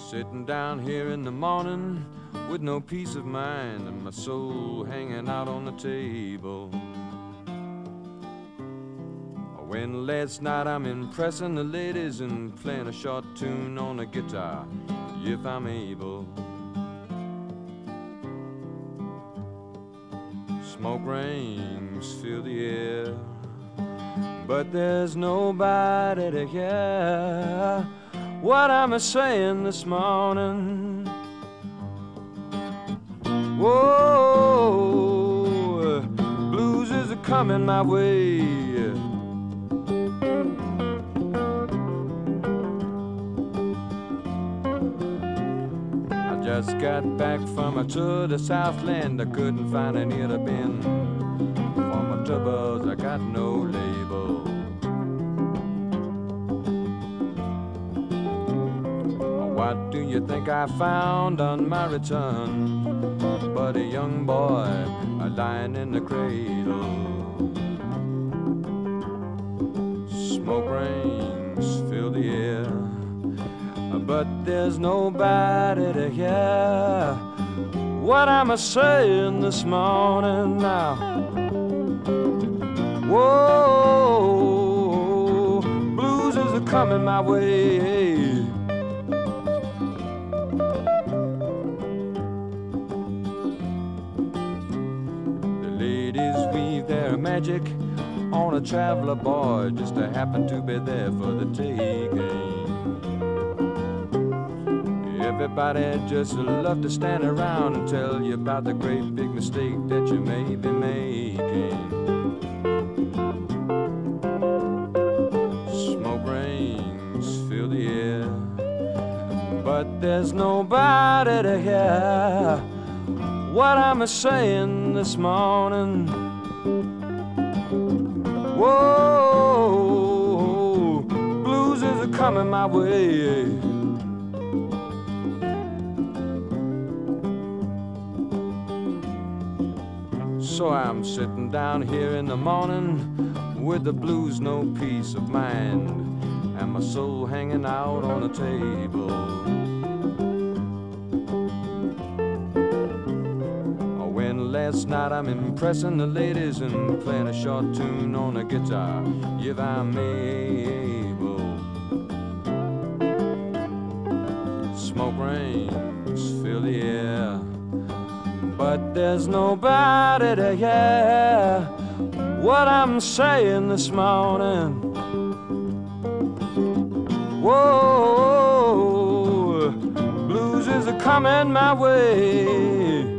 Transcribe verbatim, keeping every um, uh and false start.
Sitting down here in the morning with no peace of mind and my soul hanging out on the table. When last night I'm impressing the ladies and playing a short tune on the guitar, if I'm able. Smoke rings fill the air, but there's nobody to hear what I'm a-saying this morning. Whoa, blues is a-coming my way. I just got back from a tour to Southland. I couldn't find an ear to bend. For my troubles, I got no label. What do you think I found on my return but a young boy lying in the cradle? Smoke rings fill the air, but there's nobody to hear what I'm a-saying this morning now. Whoa, blues is a-coming my way. Their magic on a traveler boy just to happen to be there for the taking. Everybody just love to stand around and tell you about the great big mistake that you may be making. Smoke rings fill the air, but there's nobody to hear what I'm a-saying this morning. Whoa, blues is a-coming my way. So I'm sitting down here in the morning with the blues, no peace of mind, and my soul hanging out on the table. Last night I'm impressing the ladies and playing a short tune on a guitar, if I'm able. Smoke rings fill the air, but there's nobody to hear what I'm saying this morning. Whoa, blues is a-coming my way.